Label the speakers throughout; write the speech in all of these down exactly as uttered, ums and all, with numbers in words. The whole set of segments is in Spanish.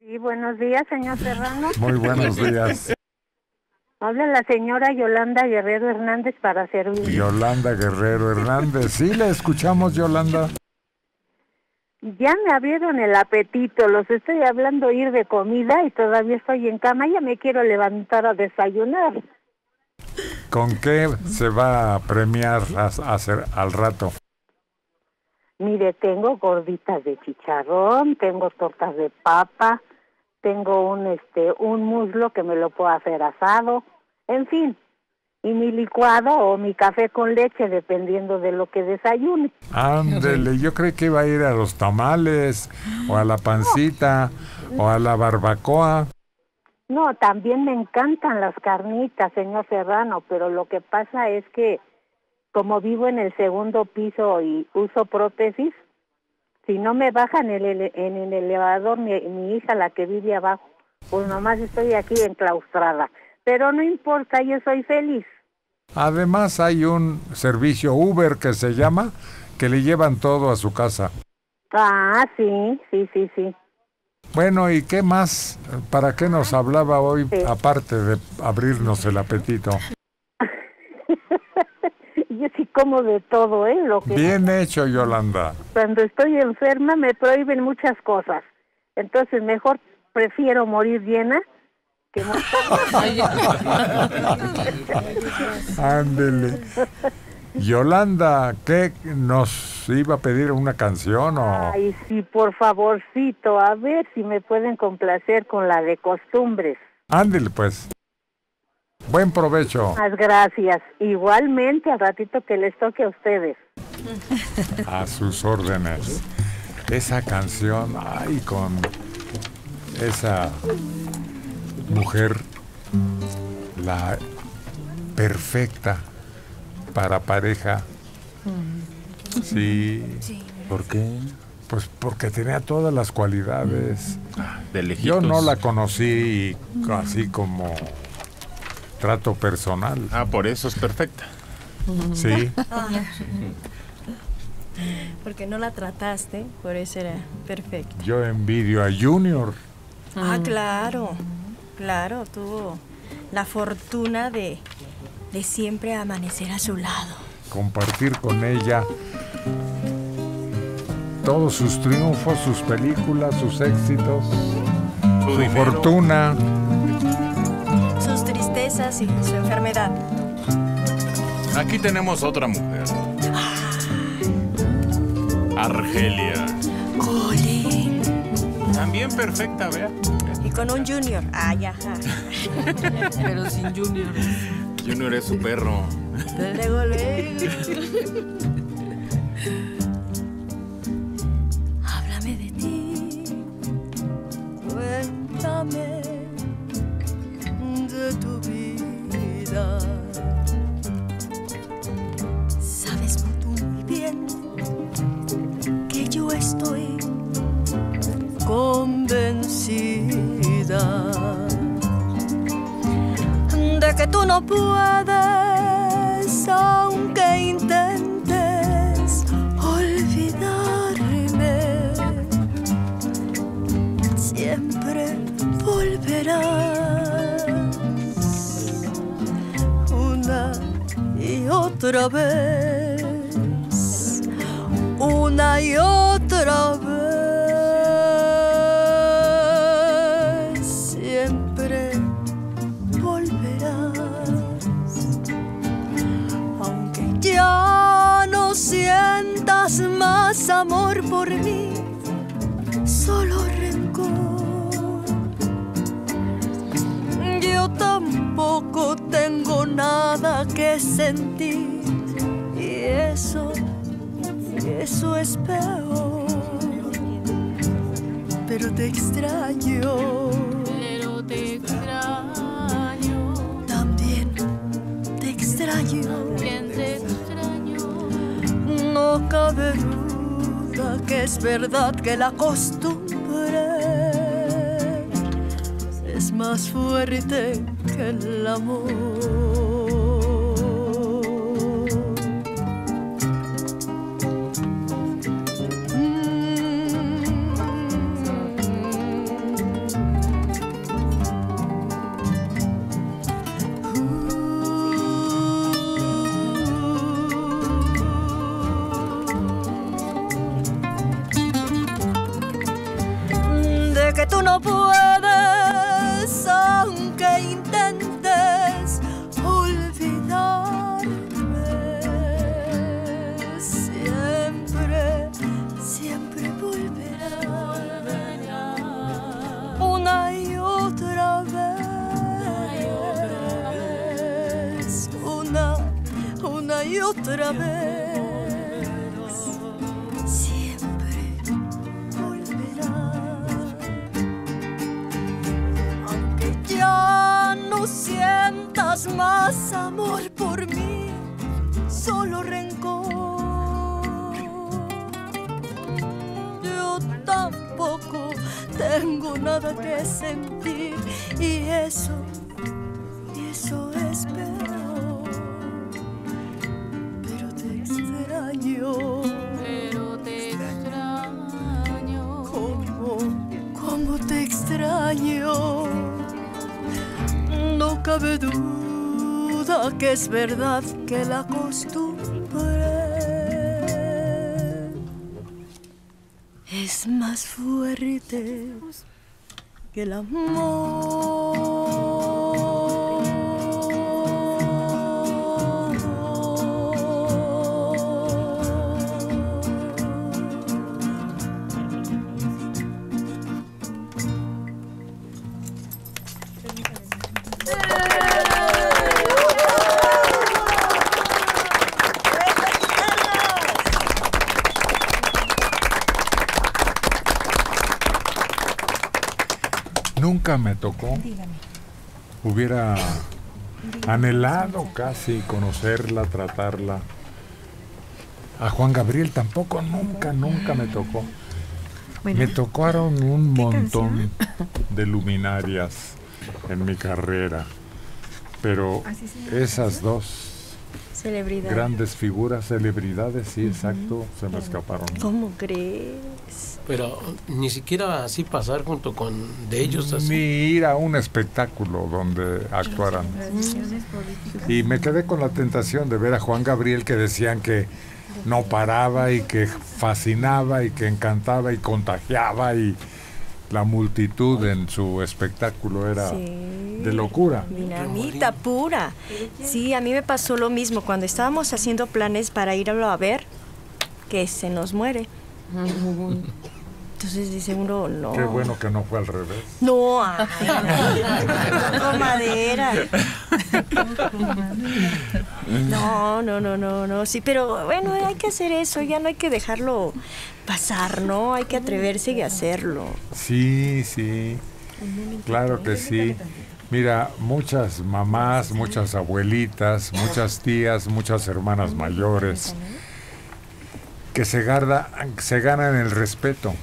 Speaker 1: Sí, buenos días, señor Serrano.
Speaker 2: Muy buenos días.
Speaker 1: Habla la señora Yolanda Guerrero Hernández para servir.
Speaker 2: Yolanda Guerrero Hernández. Sí, la escuchamos, Yolanda.
Speaker 1: Ya me abrieron el apetito, los estoy hablando ir de comida y todavía estoy en cama, ya me quiero levantar a desayunar.
Speaker 2: ¿Con qué se va a premiar a, a hacer al rato?
Speaker 1: Mire, tengo gorditas de chicharrón, tengo tortas de papa, tengo un este un muslo que me lo puedo hacer asado, en fin, y mi licuado o mi café con leche dependiendo de lo que desayune.
Speaker 2: Ándele, yo creí que iba a ir a los tamales o a la pancita o a la barbacoa.
Speaker 1: No, también me encantan las carnitas, señor Serrano, pero lo que pasa es que como vivo en el segundo piso y uso prótesis, si no me bajan el ele- en el elevador mi, mi hija, la que vive abajo, pues nomás estoy aquí enclaustrada. Pero no importa, yo soy feliz.
Speaker 2: Además hay un servicio Uber que se llama, que le llevan todo a su casa.
Speaker 1: Ah, sí, sí, sí, sí.
Speaker 2: Bueno, ¿y qué más? ¿Para qué nos hablaba hoy,
Speaker 1: Sí.
Speaker 2: aparte de abrirnos el apetito?
Speaker 1: Yo sí como de todo, ¿eh? Lo que
Speaker 2: Bien hecho, Yolanda.
Speaker 1: Cuando estoy enferma me prohíben muchas cosas. Entonces mejor prefiero morir llena que morir.
Speaker 2: Ándele. Yolanda, ¿qué nos iba a pedir una canción o...?
Speaker 1: Ay, sí, por favorcito, a ver si me pueden complacer con la de costumbres.
Speaker 2: Ándele, pues. Buen provecho.
Speaker 1: Muchas gracias. Igualmente, al ratito que les toque a ustedes.
Speaker 2: A sus órdenes. Esa canción, ay, con esa mujer, la perfecta para pareja. Sí.
Speaker 3: ¿Por qué?
Speaker 2: Pues porque tenía todas las cualidades.
Speaker 3: De lejitos.
Speaker 2: Yo no la conocí así como trato personal.
Speaker 3: Ah, por eso es perfecta.
Speaker 2: Sí.
Speaker 4: Porque no la trataste, por eso era perfecta.
Speaker 2: Yo envidio a Junior.
Speaker 4: Ah, claro, claro, tuvo la fortuna de, de siempre amanecer a su lado.
Speaker 2: Compartir con ella todos sus triunfos, sus películas, sus éxitos,
Speaker 3: Su
Speaker 2: su
Speaker 3: dinero.
Speaker 2: fortuna.
Speaker 4: Sus tristezas y su enfermedad.
Speaker 3: Aquí tenemos otra mujer. Argelia.
Speaker 4: Colin.
Speaker 3: También perfecta, vea.
Speaker 4: Y con un junior. Ay, ajá.
Speaker 5: Pero sin Junior.
Speaker 3: Junior es su perro.
Speaker 4: Luego, luego. Háblame de ti. Cuéntame de tu vida. Sabes tú muy bien que yo estoy convencida de que tú no puedes, aunque intentes olvidarme, siempre volverás una y otra vez, una y otra vez, siempre volverás, aunque ya no sientas más amor por mí, solo rencor. Yo tampoco tengo nada que sentir y eso, eso es peor. Pero te extraño.
Speaker 5: Pero te extraño.
Speaker 4: También te extraño.
Speaker 5: Bien te extraño.
Speaker 4: No cabe duda que es verdad que la costumbre es más fuerte que el amor. Mm. que tú no puedes, aunque intentes olvidarme. Siempre, siempre volverá, una y otra vez, una, una y otra vez. Ya no sientas más amor por mí, solo rencor. Yo tampoco tengo nada que sentir y eso, y eso es peor. Pero te extraño,
Speaker 5: pero te extraño.
Speaker 4: ¿Cómo, cómo te extraño? No cabe duda que es verdad que la costumbre es más fuerte que el amor.
Speaker 2: Nunca me tocó. Hubiera anhelado casi conocerla, tratarla. A Juan Gabriel tampoco, nunca, nunca me tocó.
Speaker 6: Bueno,
Speaker 2: me tocaron un montón
Speaker 6: canción?
Speaker 2: de luminarias en mi carrera, pero
Speaker 6: ¿Así se llama?
Speaker 2: esas dos
Speaker 4: Celebridad.
Speaker 2: grandes figuras, celebridades, sí, exacto, se me escaparon.
Speaker 4: ¿Cómo crees?
Speaker 7: Pero ni siquiera así pasar junto con de ellos así.
Speaker 2: Ni ir a un espectáculo donde actuaran.
Speaker 6: Tradiciones políticas.
Speaker 2: Y me quedé con la tentación de ver a Juan Gabriel, que decían que no paraba y que fascinaba y que encantaba y contagiaba, y la multitud en su espectáculo era
Speaker 4: Sí.
Speaker 2: de locura.
Speaker 4: Dinamita pura. Sí, a mí me pasó lo mismo cuando estábamos haciendo planes para irlo a ver, que se nos muere. Entonces dice uno, no.
Speaker 2: Qué bueno que no fue al revés.
Speaker 4: No, ay, no, madera. No, no, no, no, no. Sí, pero bueno, hay que hacer eso, ya no hay que dejarlo pasar, ¿no? Hay que atreverse y hacerlo.
Speaker 2: Sí, sí, claro que sí. Mira, muchas mamás, muchas abuelitas, muchas tías, muchas hermanas mayores que se, garda, se ganan el respeto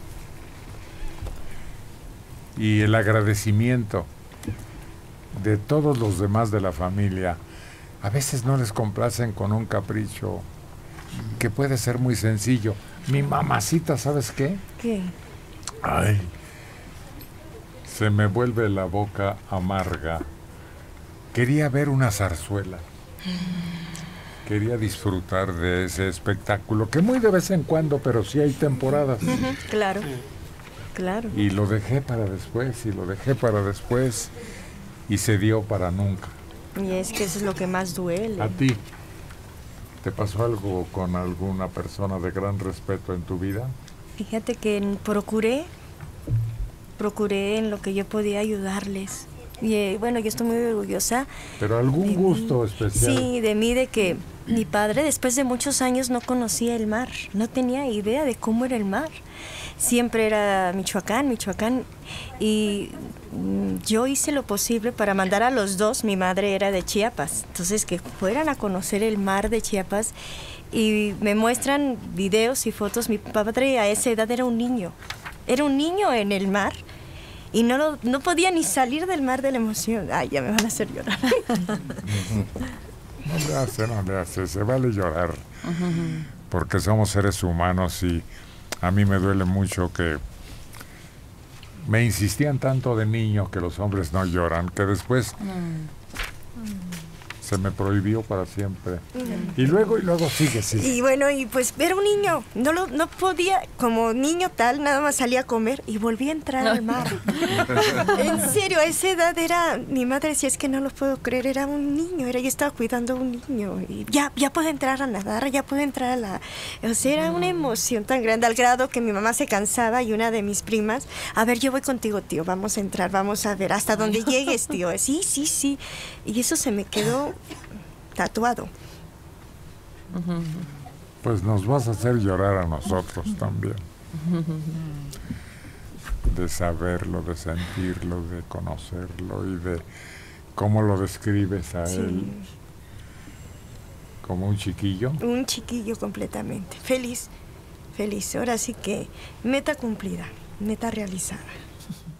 Speaker 2: y el agradecimiento de todos los demás de la familia. A veces no les complacen con un capricho que puede ser muy sencillo. Mi mamacita, ¿sabes qué?
Speaker 4: ¿Qué?
Speaker 2: Ay, se me vuelve la boca amarga. Quería ver una zarzuela. Quería disfrutar de ese espectáculo, que muy de vez en cuando, pero sí hay temporadas.
Speaker 4: Ujú, claro, claro.
Speaker 2: Y lo dejé para después, y lo dejé para después, y se dio para nunca.
Speaker 4: Y es que eso es lo que más duele.
Speaker 2: ¿A ti te pasó algo con alguna persona de gran respeto en tu vida?
Speaker 4: Fíjate que en- procuré, procuré en lo que yo podía ayudarles. Y eh, bueno, yo estoy muy orgullosa.
Speaker 2: Pero algún
Speaker 4: de
Speaker 2: gusto
Speaker 4: mí.
Speaker 2: especial.
Speaker 4: Sí, de mí, de que mi padre después de muchos años no conocía el mar, no tenía idea de cómo era el mar. Siempre era Michoacán, Michoacán. Y mm, yo hice lo posible para mandar a los dos, mi madre era de Chiapas, entonces que fueran a conocer el mar de Chiapas. Y me muestran videos y fotos. Mi padre a esa edad era un niño, era un niño en el mar. Y no, lo, no podía ni salir del mar de la emoción. Ay, ya me van a hacer llorar.
Speaker 2: No le hace, no le hace, se vale llorar. Porque somos seres humanos y a mí me duele mucho que me insistían tanto de niño que los hombres no lloran, que después se me prohibió para siempre. Y luego, y luego sigue, sí.
Speaker 4: Y bueno, y pues era un niño, no lo, no podía, como niño tal, nada más salía a comer y volvía a entrar al mar. En serio, a esa edad era, mi madre decía, es que no lo puedo creer, era un niño, era, yo estaba cuidando a un niño, y ya, ya puede entrar a nadar, ya puede entrar a la... O sea, era una emoción tan grande, al grado que mi mamá se cansaba y una de mis primas, a ver, yo voy contigo, tío, vamos a entrar, vamos a ver, hasta donde llegues, tío. Sí, sí, sí. Y eso se me quedó tatuado.
Speaker 2: Pues nos vas a hacer llorar a nosotros también. De saberlo, de sentirlo, de conocerlo y de cómo lo describes a
Speaker 4: Sí.
Speaker 2: él. Como un chiquillo.
Speaker 4: Un chiquillo completamente. Feliz, feliz. Ahora sí que meta cumplida, meta realizada.